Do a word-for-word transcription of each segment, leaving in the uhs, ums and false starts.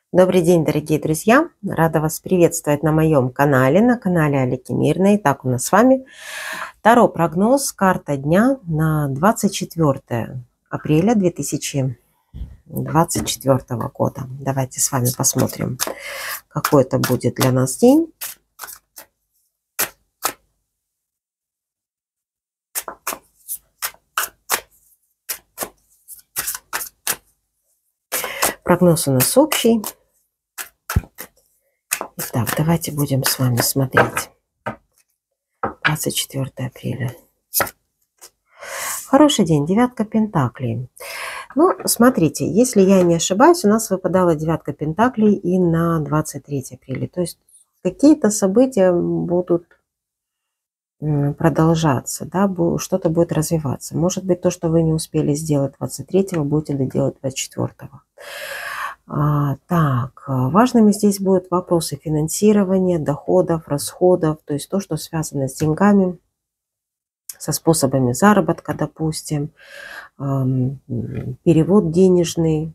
Добрый день, дорогие друзья! Рада вас приветствовать на моем канале, на канале Алики Мирной. Итак, у нас с вами Таро-прогноз, карта дня на двадцать четвёртое апреля две тысячи двадцать четвёртого года. Давайте с вами посмотрим, какой это будет для нас день. Прогноз у нас общий. Итак, давайте будем с вами смотреть. двадцать четвёртое апреля. Хороший день, девятка пентаклей. Ну, смотрите, если я не ошибаюсь, у нас выпадала девятка пентаклей и на двадцать третье апреля. То есть какие-то события будут продолжаться, да, что-то будет развиваться. Может быть, то, что вы не успели сделать двадцать третьего, будете доделать двадцать четвёртого. А, так, важными здесь будут вопросы финансирования, доходов, расходов, то есть то, что связано с деньгами, со способами заработка, допустим, перевод денежный,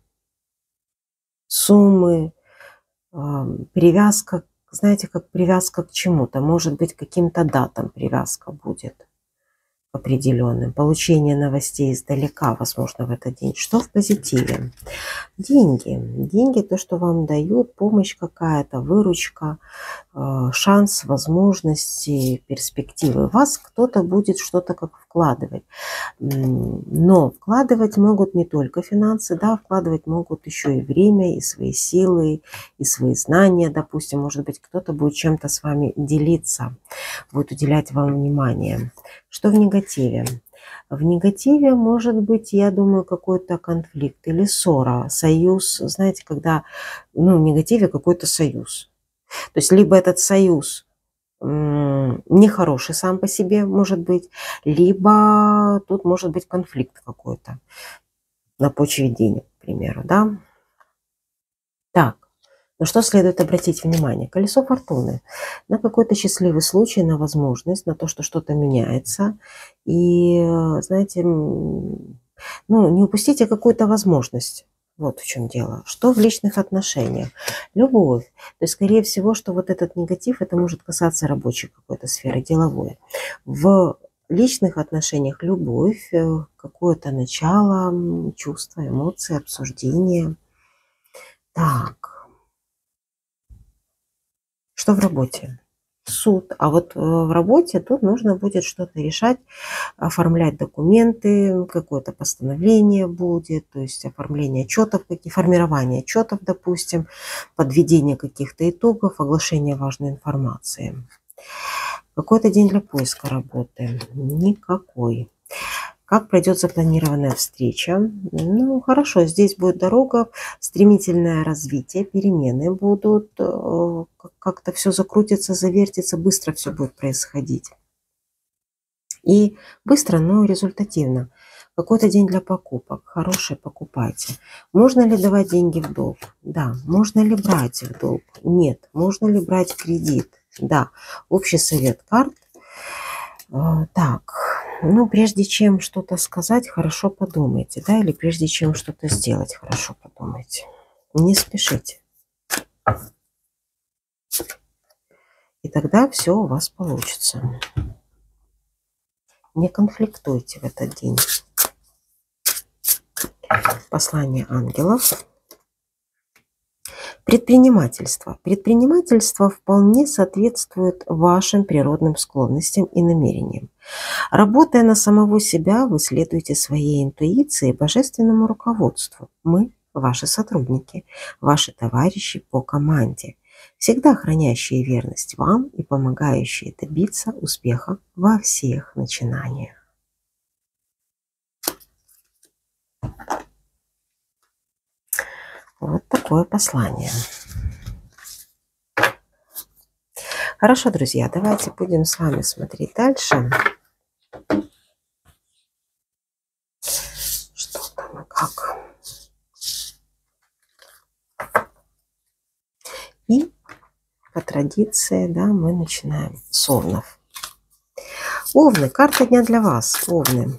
суммы, привязка, знаете, как привязка к чему-то, может быть, к каким-то датам привязка будет определенным, получение новостей издалека, возможно, в этот день. Что в позитиве? Деньги. Деньги, то, что вам дают, помощь какая-то, выручка, шанс, возможности, перспективы. В вас кто-то будет что-то как вкладывать. Но вкладывать могут не только финансы, да, вкладывать могут еще и время, и свои силы, и свои знания. Допустим, может быть, кто-то будет чем-то с вами делиться, будет уделять вам внимание. Что в негативе? В негативе может быть, я думаю, какой-то конфликт или ссора, союз. Знаете, когда, ну, в негативе какой-то союз. То есть либо этот союз нехороший сам по себе, может быть, либо тут может быть конфликт какой-то на почве денег, к примеру, да. Так, на что следует обратить внимание? Колесо фортуны. На какой-то счастливый случай, на возможность, на то, что что-то меняется. И, знаете, ну, не упустите какую-то возможность. Вот в чем дело. Что в личных отношениях? Любовь. То есть, скорее всего, что вот этот негатив, это может касаться рабочей какой-то сферы, деловой. В личных отношениях любовь, какое-то начало, чувства, эмоции, обсуждение. Так. Что в работе? Суд. А вот в работе тут нужно будет что-то решать, оформлять документы, какое-то постановление будет, то есть оформление отчетов, формирование отчетов, допустим, подведение каких-то итогов, оглашение важной информации. Какой-то день для поиска работы? Никакой. Как пройдет запланированная встреча? Ну, хорошо, здесь будет дорога, стремительное развитие, перемены будут, как-то все закрутится, завертится, быстро все будет происходить. И быстро, но результативно. Какой-то день для покупок. Хороший, покупайте. Можно ли давать деньги в долг? Да. Можно ли брать в долг? Нет. Можно ли брать кредит? Да. Общий совет карт. Так. Ну, прежде чем что-то сказать, хорошо подумайте, да, или прежде чем что-то сделать, хорошо подумайте. Не спешите. И тогда все у вас получится. Не конфликтуйте в этот день. Послание ангелов. Предпринимательство. Предпринимательство вполне соответствует вашим природным склонностям и намерениям. Работая на самого себя, вы следуете своей интуиции и божественному руководству. Мы – ваши сотрудники, ваши товарищи по команде, всегда хранящие верность вам и помогающие добиться успеха во всех начинаниях. Вот такое послание. Хорошо, друзья, давайте будем с вами смотреть дальше. Что там и как. И по традиции, да, мы начинаем с овнов. Овны, карта дня для вас, овны.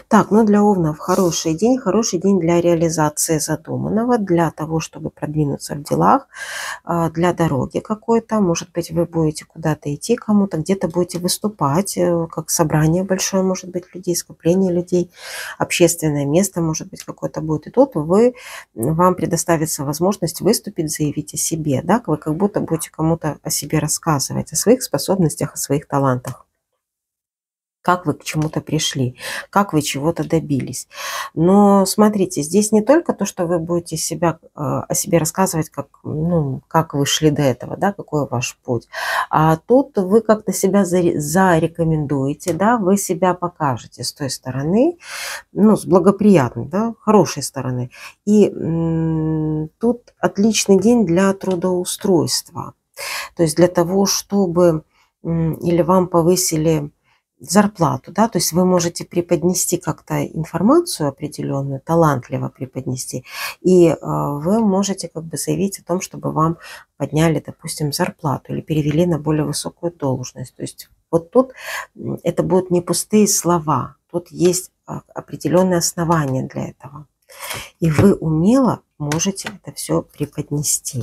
Так, ну для овнов хороший день, хороший день для реализации задуманного, для того, чтобы продвинуться в делах, а, для дороги какой-то. Может быть, вы будете куда-то идти кому-то, где-то будете выступать, э, как собрание большое, может быть, людей, скопление людей, общественное место, может быть, какое-то будет. И тут вы, вам предоставится возможность выступить, заявить о себе, да, вы как будто будете кому-то о себе рассказывать, о своих способностях, о своих талантах. Как вы к чему-то пришли, как вы чего-то добились. Но смотрите, здесь не только то, что вы будете себя, э, о себе рассказывать, как, ну, как вы шли до этого, да, какой ваш путь. А тут вы как-то себя заре- зарекомендуете, да, вы себя покажете с той стороны, ну, с благоприятной, да, хорошей стороны. И м, тут отличный день для трудоустройства. То есть для того, чтобы м, или вам повысили зарплату, да, то есть вы можете преподнести как-то информацию определенную, талантливо преподнести, и э, вы можете как бы заявить о том, чтобы вам подняли, допустим, зарплату или перевели на более высокую должность. То есть вот тут м, это будут не пустые слова, тут есть а, определенные основания для этого. И вы умело можете это все преподнести.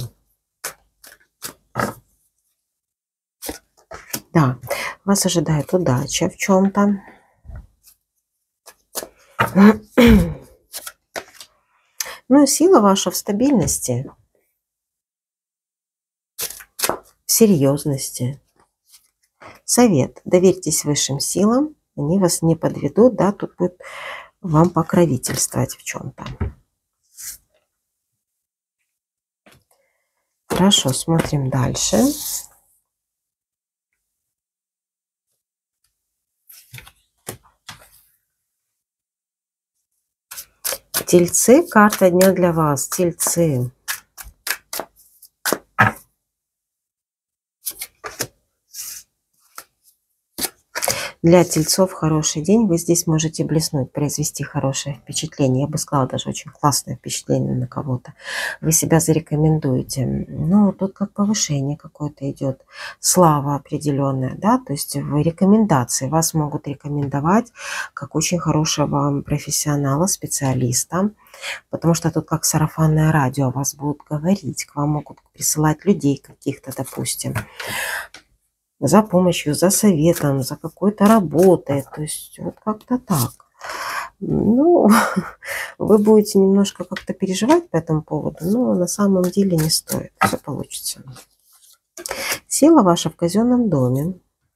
Да, вас ожидает удача в чем-то. Ну, сила ваша в стабильности, в серьезности. Совет. Доверьтесь высшим силам, они вас не подведут, да, тут будет вам покровительствовать в чем-то. Хорошо, смотрим дальше. Тельцы, карта дня для вас. Тельцы. Для тельцов хороший день. Вы здесь можете блеснуть, произвести хорошее впечатление. Я бы сказала, даже очень классное впечатление на кого-то. Вы себя зарекомендуете. Ну, тут как повышение какое-то идет. Слава определенная, да, то есть в рекомендации вас могут рекомендовать как очень хорошего профессионала, специалиста. Потому что тут как сарафанное радио, о вас будут говорить, к вам могут присылать людей каких-то, допустим, за помощью, за советом, за какой-то работой. То есть вот как-то так. Ну, вы будете немножко как-то переживать по этому поводу, но на самом деле не стоит. Все получится. Сила ваша в казенном доме.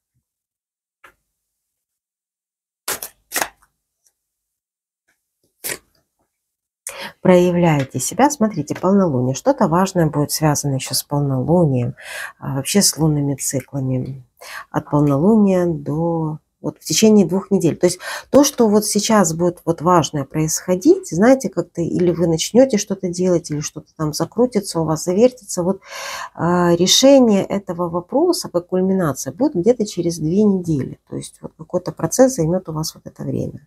Проявляете себя. Смотрите, полнолуние. Что-то важное будет связано еще с полнолунием, а вообще с лунными циклами. От полнолуния до... Вот в течение двух недель. То есть то, что вот сейчас будет вот важное происходить, знаете, как-то или вы начнете что-то делать, или что-то там закрутится у вас, завертится. Вот а, решение этого вопроса, как кульминация, будет где-то через две недели. То есть вот какой-то процесс займет у вас вот это время.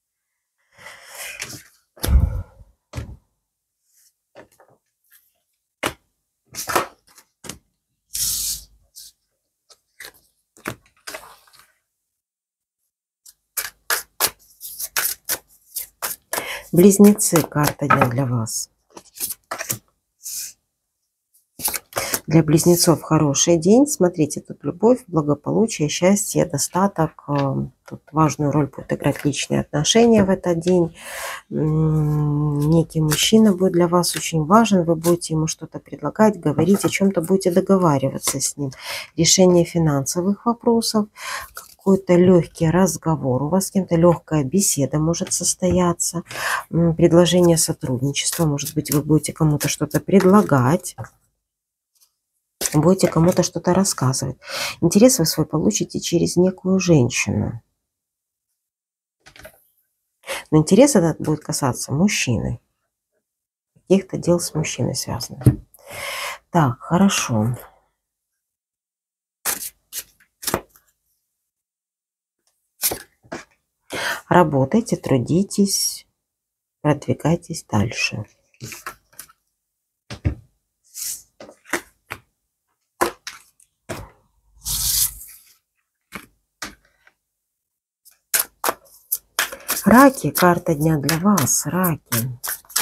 Близнецы, карта дня для вас. Для близнецов хороший день. Смотрите, тут любовь, благополучие, счастье, достаток. Тут важную роль будут играть личные отношения в этот день. Некий мужчина будет для вас очень важен. Вы будете ему что-то предлагать, говорить, о чем-то будете договариваться с ним. Решение финансовых вопросов. Какой-то легкий разговор, у вас с кем-то легкая беседа может состояться, предложение сотрудничества, может быть, вы будете кому-то что-то предлагать, будете кому-то что-то рассказывать. Интерес вы свой получите через некую женщину. Но интерес этот будет касаться мужчины. Каких-то дел с мужчиной связано. Так, хорошо. Работайте, трудитесь, продвигайтесь дальше. Раки, карта дня для вас, раки.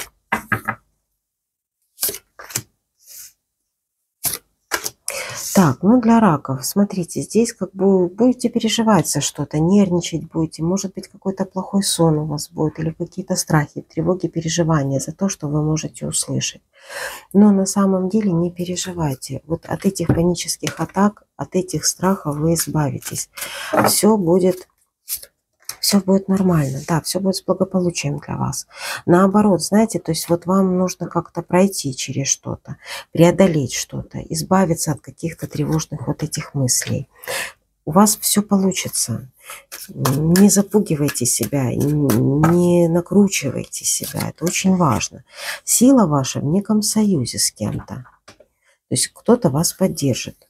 Так, ну для раков, смотрите, здесь как бы будете переживать за что-то, нервничать будете, может быть, какой-то плохой сон у вас будет, или какие-то страхи, тревоги, переживания за то, что вы можете услышать. Но на самом деле не переживайте. Вот от этих панических атак, от этих страхов вы избавитесь. Все будет... Все будет нормально, да, все будет с благополучием для вас. Наоборот, знаете, то есть вот вам нужно как-то пройти через что-то, преодолеть что-то, избавиться от каких-то тревожных вот этих мыслей. У вас все получится. Не запугивайте себя, не накручивайте себя. Это очень важно. Сила ваша в неком союзе с кем-то. То есть кто-то вас поддержит.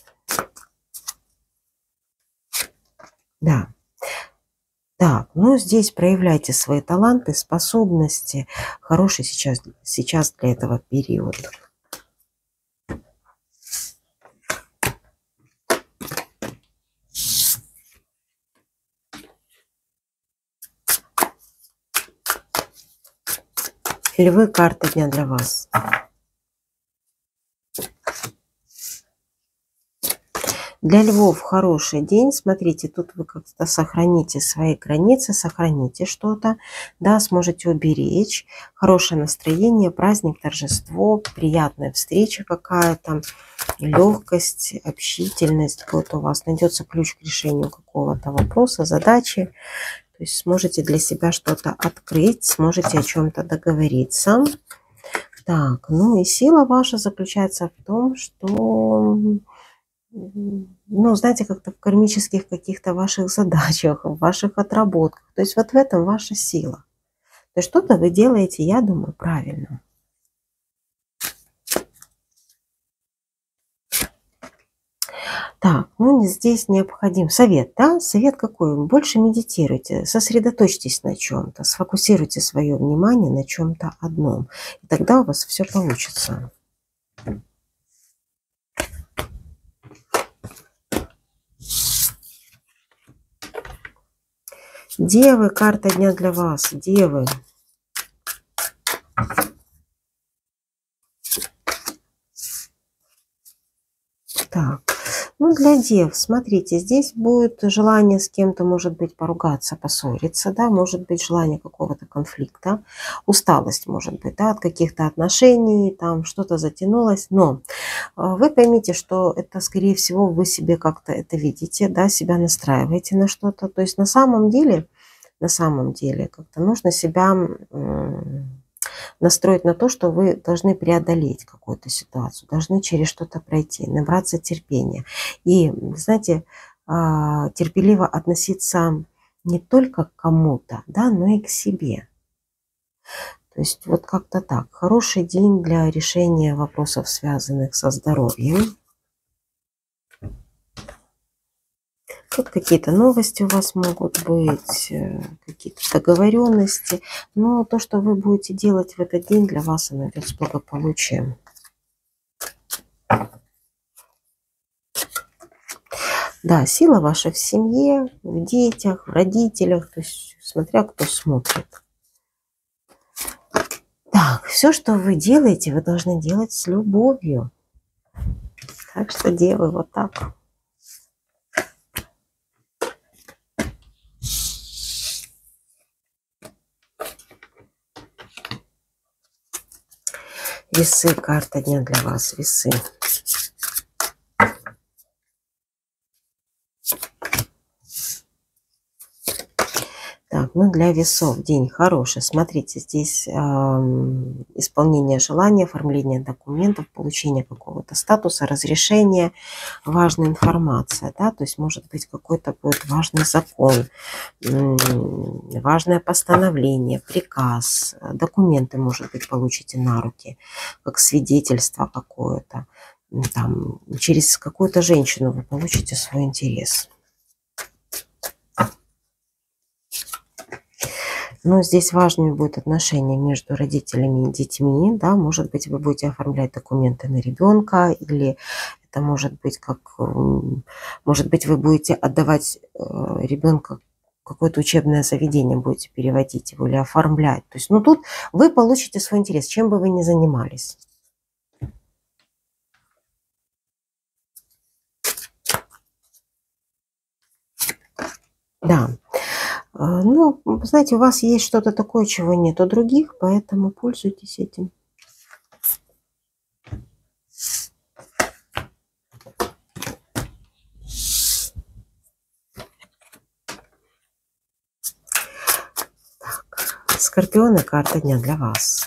Да. Так, ну здесь проявляйте свои таланты, способности. Хороший сейчас, сейчас для этого период. Львы, карта дня для вас. Для львов хороший день. Смотрите, тут вы как-то сохраните свои границы, сохраните что-то, да, сможете уберечь. Хорошее настроение, праздник, торжество, приятная встреча какая-то, легкость, общительность. Вот у вас найдется ключ к решению какого-то вопроса, задачи. То есть сможете для себя что-то открыть, сможете о чем-то договориться. Так, ну и сила ваша заключается в том, что... ну, знаете, как-то в кармических каких-то ваших задачах, в ваших отработках. То есть вот в этом ваша сила. То есть что-то вы делаете, я думаю, правильно. Так, ну здесь необходим совет, да? Совет какой? Больше медитируйте, сосредоточьтесь на чем-то, сфокусируйте свое внимание на чем-то одном. И тогда у вас все получится. Девы, карта дня для вас. Девы. Так, ну для дев, смотрите, здесь будет желание с кем-то, может быть, поругаться, поссориться, да, может быть, желание какого-то конфликта, усталость, может быть, да, от каких-то отношений, там что-то затянулось, но вы поймите, что это, скорее всего, вы себе как-то это видите, да, себя настраиваете на что-то, то есть на самом деле, на самом деле, как-то нужно себя настроить на то, что вы должны преодолеть какую-то ситуацию, должны через что-то пройти, набраться терпения. И, знаете, терпеливо относиться не только к кому-то, да, но и к себе. То есть вот как-то так. Хороший день для решения вопросов, связанных со здоровьем. Тут какие-то новости у вас могут быть, какие-то договоренности. Но то, что вы будете делать в этот день, для вас оно идет с благополучием. Да, сила ваша в семье, в детях, в родителях, то есть смотря кто смотрит. Так, все, что вы делаете, вы должны делать с любовью. Так что, девы, вот так. Весы, карта дня для вас, весы. Так, ну для весов день хороший. Смотрите, здесь э, исполнение желания, оформление документов, получение какого-то статуса, разрешения, важная информация, да, то есть может быть какой-то будет важный закон, важное постановление, приказ, документы, может быть, получите на руки, как свидетельство какое-то, там, через какую-то женщину вы получите свой интерес. Но здесь важными будут отношения между родителями и детьми, да, может быть, вы будете оформлять документы на ребенка, или это может быть как, может быть, вы будете отдавать ребенка какое-то учебное заведение будете переводить его или оформлять. То есть, ну, тут вы получите свой интерес, чем бы вы ни занимались. Да. Ну, знаете, у вас есть что-то такое, чего нет у других, поэтому пользуйтесь этим. Так, Скорпионы, карта дня для вас.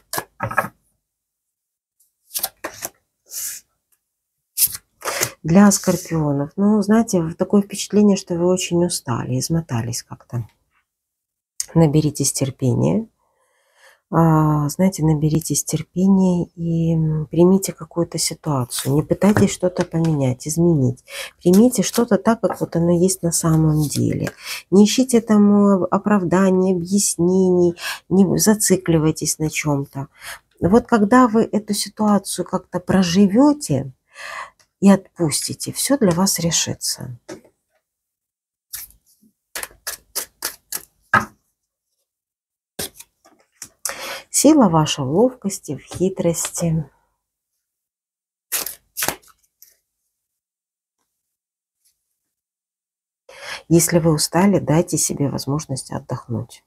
Для скорпионов, ну, знаете, такое впечатление, что вы очень устали, измотались как-то. Наберитесь терпения. Знаете, наберитесь терпения и примите какую-то ситуацию. Не пытайтесь что-то поменять, изменить. Примите что-то так, как вот оно есть на самом деле. Не ищите тому оправданий, объяснений, не зацикливайтесь на чем-то. Вот когда вы эту ситуацию как-то проживете и отпустите, все для вас решится. Сила ваша в ловкости, в хитрости. Если вы устали, дайте себе возможность отдохнуть.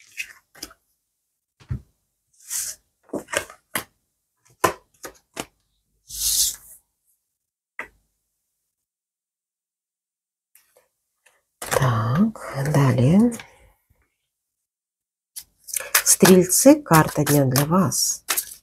Так, далее. Стрельцы, карта дня для вас.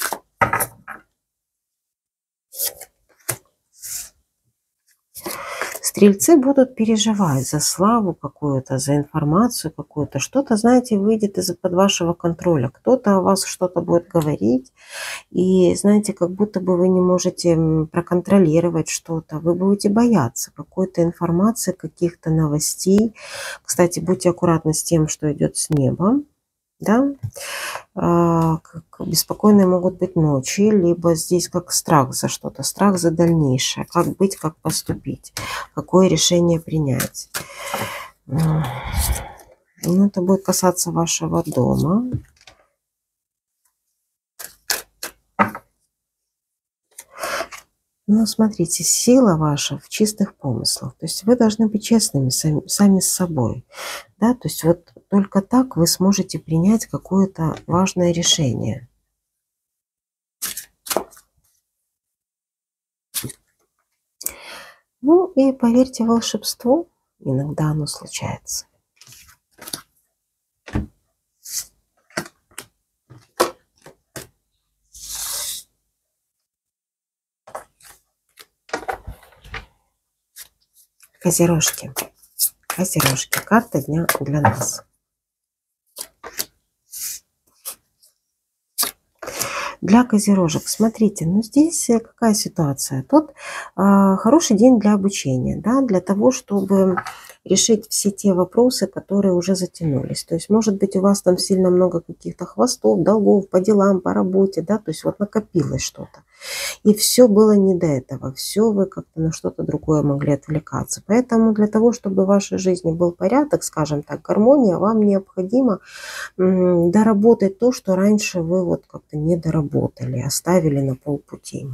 Стрельцы будут переживать за славу какую-то, за информацию какую-то. Что-то, знаете, выйдет из-под вашего контроля. Кто-то о вас что-то будет говорить. И, знаете, как будто бы вы не можете проконтролировать что-то. Вы будете бояться какой-то информации, каких-то новостей. Кстати, будьте аккуратны с тем, что идет с неба. Да? А, как беспокойные могут быть ночи, либо здесь как страх за что-то, страх за дальнейшее, как быть, как поступить, какое решение принять. Ну, это будет касаться вашего дома. Ну, смотрите, сила ваша в чистых помыслах. То есть вы должны быть честными сами, сами с собой. Да? То есть вот только так вы сможете принять какое-то важное решение. Ну и поверьте волшебству, иногда оно случается. Козерожки. Козерожки. Карта дня для нас. Для козерожек, смотрите, ну здесь какая ситуация? Тут э, хороший день для обучения, да, для того, чтобы решить все те вопросы, которые уже затянулись. То есть, может быть, у вас там сильно много каких-то хвостов, долгов по делам, по работе, да, то есть вот накопилось что-то. И все было не до этого, все вы как-то на что-то другое могли отвлекаться. Поэтому для того, чтобы в вашей жизни был порядок, скажем так, гармония, вам необходимо доработать то, что раньше вы вот как-то не доработали, оставили на полпути.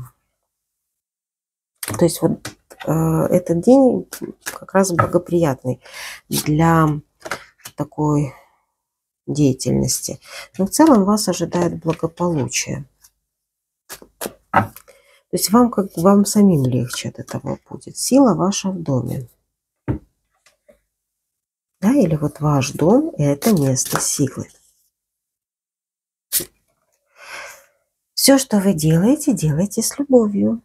То есть вот э, этот день как раз благоприятный для такой деятельности. Но в целом вас ожидает благополучие. То есть вам, как, вам самим легче от этого будет. Сила ваша в доме. Да, или вот ваш дом – это место силы. Все, что вы делаете, делайте с любовью.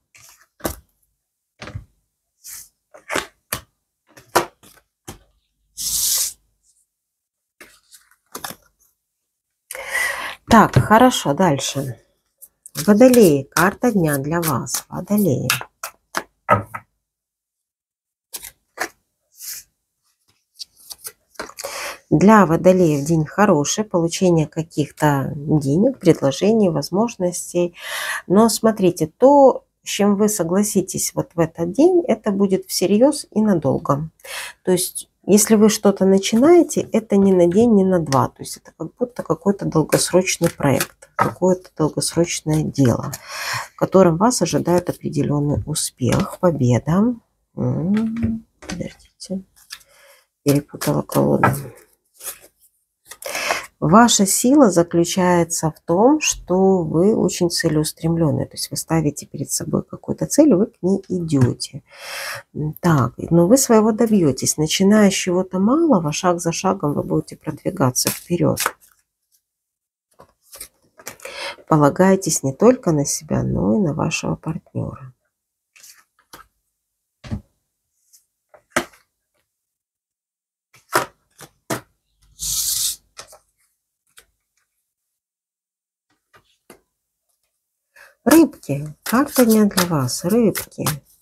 Так, хорошо, дальше. Водолеи, карта дня для вас. Водолеи. Для водолеев день хороший, получение каких-то денег, предложений, возможностей. Но смотрите, то, с чем вы согласитесь вот в этот день, это будет всерьез и надолго. То есть Если вы что-то начинаете, это не на день, не на два. То есть это как будто какой-то долгосрочный проект, какое-то долгосрочное дело, в котором вас ожидает определенный успех, победа. Подождите, перепутала колоду. Ваша сила заключается в том, что вы очень целеустремленные. То есть вы ставите перед собой какую-то цель, вы к ней идете. Так, но вы своего добьетесь. Начиная с чего-то малого, шаг за шагом вы будете продвигаться вперед. Полагайтесь не только на себя, но и на вашего партнера. Рыбки. Карта дня для вас. Рыбки.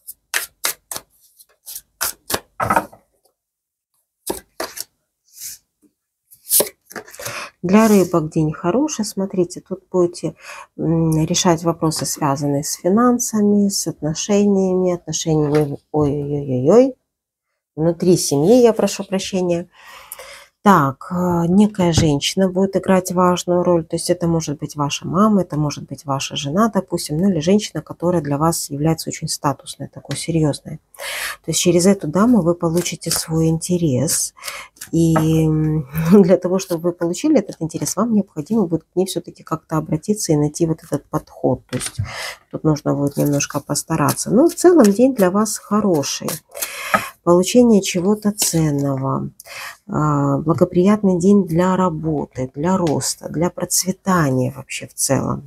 Для рыбок день хороший. Смотрите, тут будете решать вопросы, связанные с финансами, с отношениями, отношениями ой-ой-ой-ой, внутри семьи, я прошу прощения. Так, некая женщина будет играть важную роль, то есть это может быть ваша мама, это может быть ваша жена, допустим, ну или женщина, которая для вас является очень статусной, такой серьезной. То есть через эту даму вы получите свой интерес, и для того, чтобы вы получили этот интерес, вам необходимо будет к ней все-таки как-то обратиться и найти вот этот подход. То есть тут нужно будет немножко постараться. Но в целом день для вас хороший. Получение чего-то ценного, благоприятный день для работы, для роста, для процветания вообще в целом.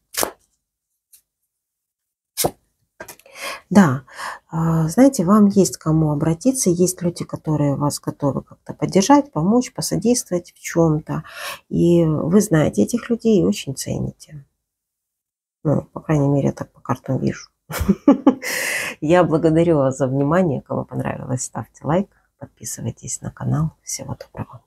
Да, знаете, вам есть к кому обратиться, есть люди, которые вас готовы как-то поддержать, помочь, посодействовать в чем-то. И вы знаете этих людей и очень цените. Ну, по крайней мере, я так по картам вижу. Я благодарю вас за внимание. Кому понравилось, ставьте лайк, подписывайтесь на канал. Всего доброго.